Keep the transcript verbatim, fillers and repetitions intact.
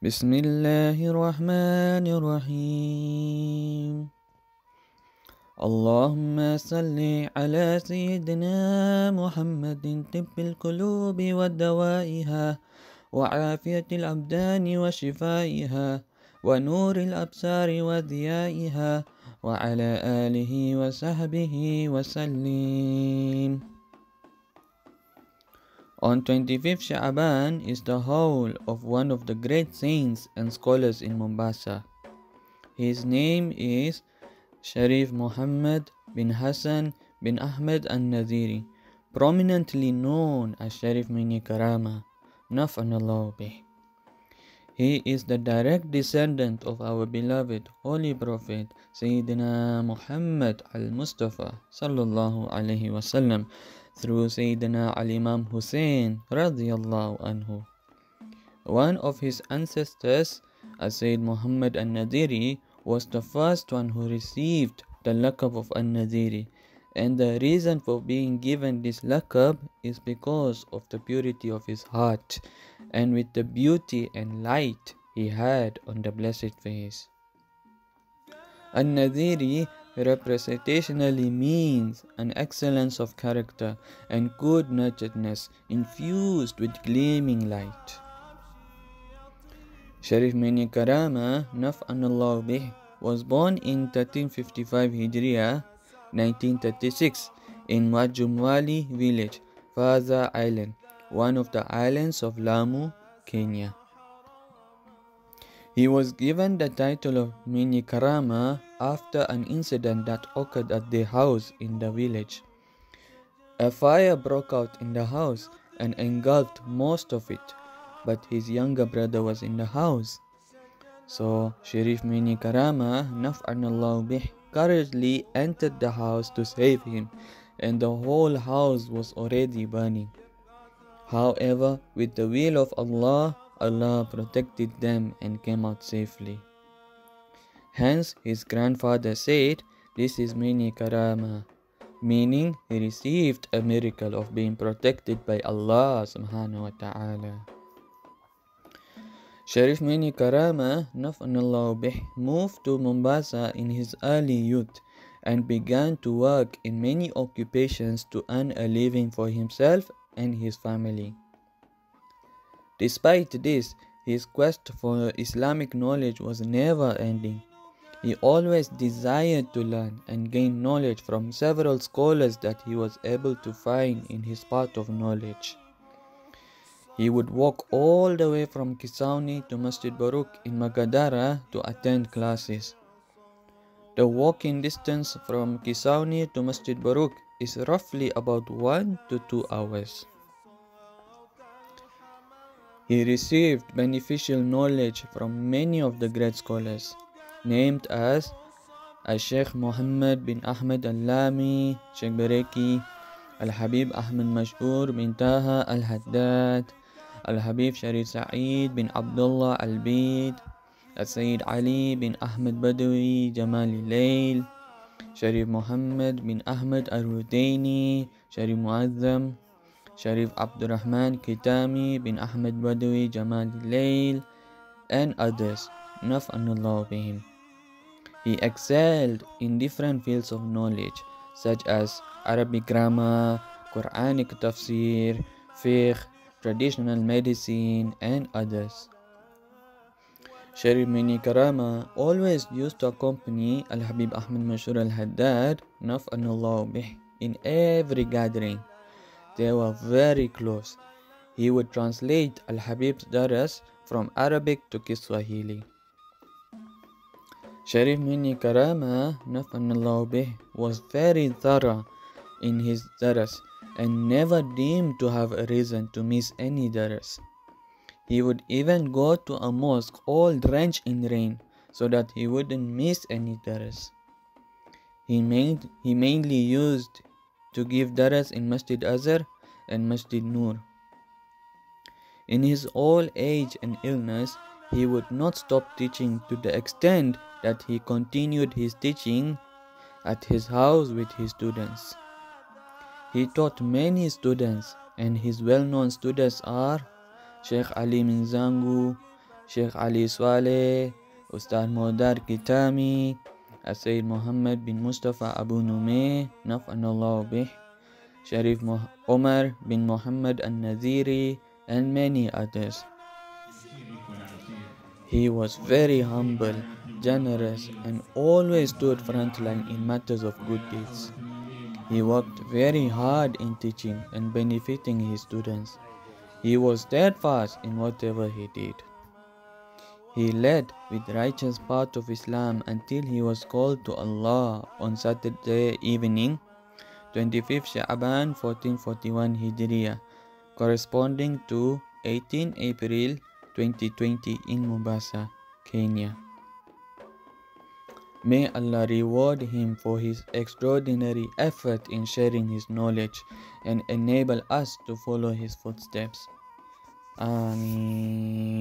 بسم الله الرحمن الرحيم اللهم صل على سيدنا محمد طب القلوب ودوائها وعافية الأبدان وشفائها ونور الأبصار وضيائها وعلى آله وصحبه وسلم. On twenty-fifth Sha'baan is the hawl of one of the great saints and scholars in Mombasa. His name is Sharif Muhammad bin Hasan bin Ahmad an-Nadhiry, prominently known as Sharif Mwenye Karama, Naf'anallahu bih. He is the direct descendant of our beloved Holy Prophet Sayyidina Muhammad al-Mustafa sallallahu alaihi wasallam through Sayyidina al-Imam Hussein radiyallahu anhu. One of his ancestors, as-Sayyid Muhammad an-Nadhiry, was the first one who received the laqaab of an-Nadhiry, and the reason for being given this laqaab is because of the purity of his heart and with the beauty and light he had on the blessed face. An-Nadhiry representationally means an excellence of character and good-naturedness infused with gleaming light. Sharif Mwenye Karama, Naf'anallahu bih, was born in thirteen fifty-five Hijriya, nineteen thirty-six, in Majumwali village, Faza Island, one of the islands of Lamu, Kenya. He was given the title of Mwenye Karama after an incident that occurred at their house in the village. A fire broke out in the house and engulfed most of it, but his younger brother was in the house. So Sharif Mwenye Karama, Naf'anallahu bih, courageously entered the house to save him, and the whole house was already burning. However, with the will of Allah, Allah protected them and came out safely. Hence, his grandfather said, "This is Mwenye Karama," meaning he received a miracle of being protected by Allah subhanahu wa ta'ala. Sharif Mwenye Karama, Naf'anallahu bih, moved to Mombasa in his early youth and began to work in many occupations to earn a living for himself and his family. Despite this, his quest for Islamic knowledge was never ending. He always desired to learn and gain knowledge from several scholars that he was able to find in his path of knowledge. He would walk all the way from Kisauni to Masjid Baruch in Magadara to attend classes. The walking distance from Kisauni to Masjid Baruch is roughly about one to two hours. He received beneficial knowledge from many of the great scholars, named as Al-Sheikh Muhammad bin Ahmad Al-Lami, Sheikh Bareki, Al-Habib Ahmad Mash'ur bin Taha Al-Haddad, Al-Habib Sharif Sa'id bin Abdullah Al-Bid, as-Sayyid Ali bin Ahmad Badawi Jamali Layl, Sharif Muhammad bin Ahmad Al-Rudaini, Sharif Muazzam, Sharif Abdurrahman Kitami bin Ahmad Badawi Jamali Layl, and others, Naf'anallahu bihim. He excelled in different fields of knowledge such as Arabic grammar, Quranic tafsir, fiqh, traditional medicine, and others. Sharif Mwenye Karama always used to accompany Al-Habib Ahmad Mashur Al-Haddad, Naf'anallahu bih, in every gathering. They were very close. He would translate Al-Habib's daras from Arabic to Kiswahili. Sharif Mwenye Karama, Naf'anallahu bih, was very thorough in his daras and never deemed to have a reason to miss any daras. He would even go to a mosque all drenched in rain so that he wouldn't miss any daras. He, made, he mainly used to give daras in Masjid Azhar and Masjid Nur. In his old age and illness, he would not stop teaching to the extent that he continued his teaching at his house with his students. He taught many students, and his well-known students are Sheikh Ali Minzangu, Sheikh Ali Swaleh, Ustaz Modar Kitami, as-Sayyid Muhammad bin Mustafa Abu Numair, Naf'anallahu bih, Sharif Omar bin Muhammad an-Nadhiry, and many others. He was very humble, generous, and always stood frontline in matters of good deeds. He worked very hard in teaching and benefiting his students. He was steadfast in whatever he did. He led with righteous path of Islam until he was called to Allah on Saturday evening, twenty-fifth Sha'baan fourteen forty-one Hijriah, corresponding to eighteenth April twenty twenty in Mombasa, Kenya. May Allah reward him for his extraordinary effort in sharing his knowledge and enable us to follow his footsteps. Ameen.